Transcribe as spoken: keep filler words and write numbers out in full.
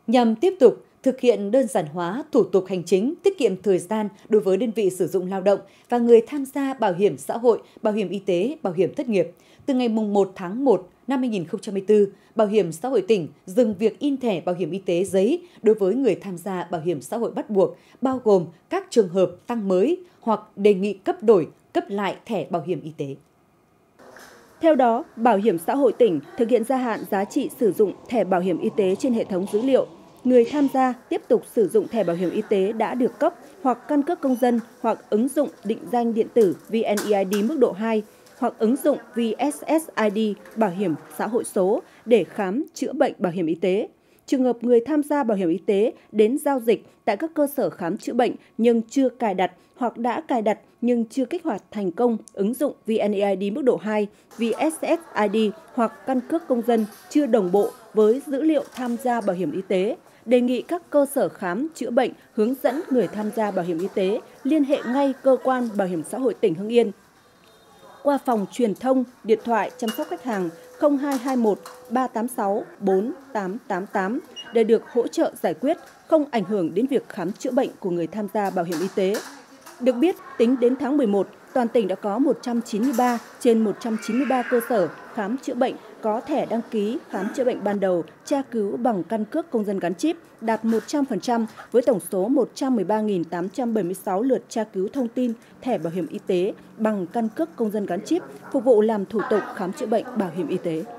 Nhằm tiếp tục thực hiện đơn giản hóa thủ tục hành chính, tiết kiệm thời gian đối với đơn vị sử dụng lao động và người tham gia bảo hiểm xã hội, bảo hiểm y tế, bảo hiểm thất nghiệp, từ ngày mùng một tháng một năm hai nghìn không trăm hai mươi tư, Bảo hiểm xã hội tỉnh dừng việc in thẻ bảo hiểm y tế giấy đối với người tham gia bảo hiểm xã hội bắt buộc, bao gồm các trường hợp tăng mới hoặc đề nghị cấp đổi, cấp lại thẻ bảo hiểm y tế. Theo đó, Bảo hiểm xã hội tỉnh thực hiện gia hạn giá trị sử dụng thẻ bảo hiểm y tế trên hệ thống dữ liệu. Người tham gia tiếp tục sử dụng thẻ bảo hiểm y tế đã được cấp hoặc căn cước công dân hoặc ứng dụng định danh điện tử vê en e i đê mức độ hai hoặc ứng dụng vê ét ét i đê bảo hiểm xã hội số để khám chữa bệnh bảo hiểm y tế. Trường hợp người tham gia bảo hiểm y tế đến giao dịch tại các cơ sở khám chữa bệnh nhưng chưa cài đặt hoặc đã cài đặt nhưng chưa kích hoạt thành công ứng dụng vê en e i đê mức độ hai, vê ét ét i đê hoặc căn cước công dân chưa đồng bộ với dữ liệu tham gia bảo hiểm y tế, đề nghị các cơ sở khám chữa bệnh hướng dẫn người tham gia bảo hiểm y tế liên hệ ngay cơ quan Bảo hiểm xã hội tỉnh Hưng Yên qua phòng truyền thông điện thoại chăm sóc khách hàng không hai hai một ba tám sáu bốn tám tám tám để được hỗ trợ giải quyết, không ảnh hưởng đến việc khám chữa bệnh của người tham gia bảo hiểm y tế. Được biết, tính đến tháng mười một, toàn tỉnh đã có một trăm chín mươi ba trên một trăm chín mươi ba cơ sở khám chữa bệnh có thẻ đăng ký khám chữa bệnh ban đầu tra cứu bằng căn cước công dân gắn chip, đạt một trăm phần trăm với tổng số một trăm mười ba nghìn tám trăm bảy mươi sáu lượt tra cứu thông tin thẻ bảo hiểm y tế bằng căn cước công dân gắn chip, phục vụ làm thủ tục khám chữa bệnh bảo hiểm y tế.